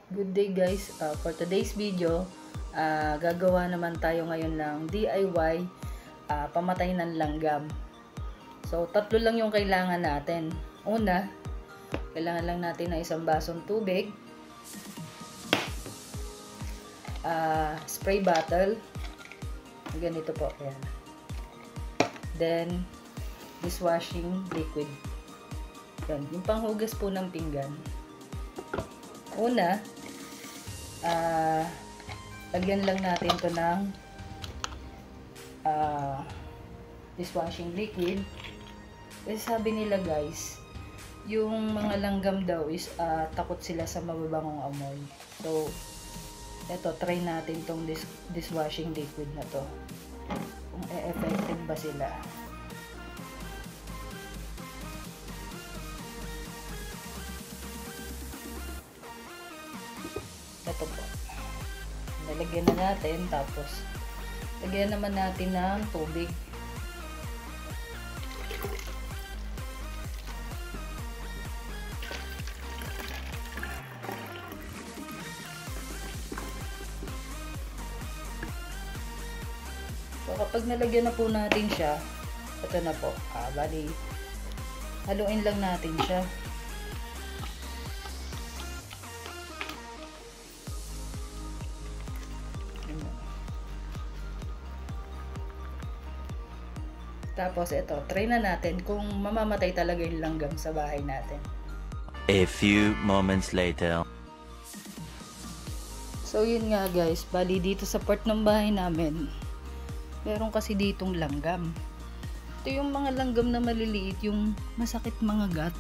Good day guys, for today's video, gagawa naman tayo ngayon ng DIY pamatay ng langgam. So, tatlo lang yung kailangan natin. Una, kailangan lang natin ng isang basong tubig, spray bottle, ganito po, yan. Then, dishwashing liquid. Yan, yung panghugas po ng pinggan. Una, lagyan lang natin to ng dishwashing liquid. Kasi sabi nila guys, yung mga langgam daw is takot sila sa mababangong amoy. So, eto, try natin tong dishwashing liquid na to. Kung effective ba sila. Ito po. Nalagyan na natin, tapos lagyan naman natin ng tubig. So kapag nalagyan na po natin siya, ito na po. Bali, haluin lang natin siya. Tapos ito, try na natin kung mamamatay talaga yung langgam sa bahay natin. A few moments later. So yun nga guys, bali dito sa part ng bahay namin, meron kasi ditong langgam. Ito yung mga langgam na maliliit, yung masakit mga gat.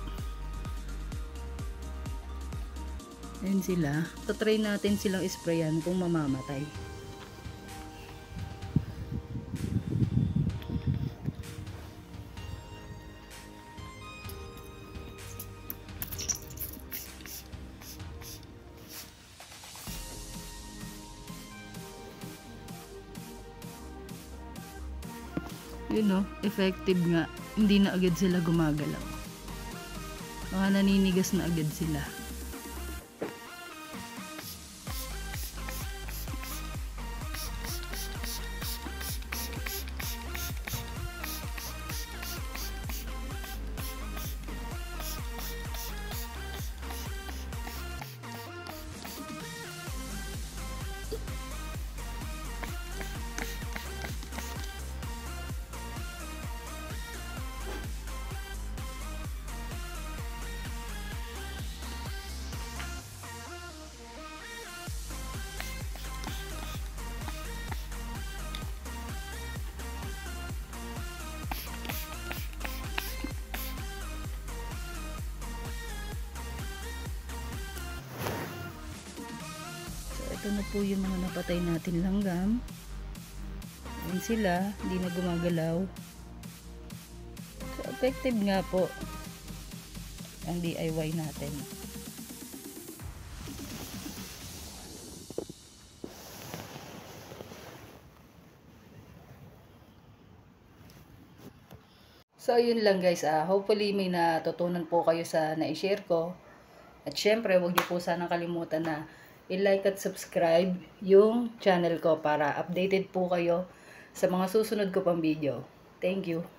Ayan sila. Try natin silang sprayan kung mamamatay. Yun no, effective nga. Hindi na agad sila gumagalaw. Mga naninigas na agad sila. Ito na po yung mga napatay natin langgam. Ayan sila, hindi na gumagalaw. So, effective nga po ang DIY natin. So, yun lang guys. Hopefully may natutunan po kayo sa na-share ko. At syempre, huwag niyo po sanang kalimutan na i-like at subscribe yung channel ko para updated po kayo sa mga susunod ko pang video. Thank you.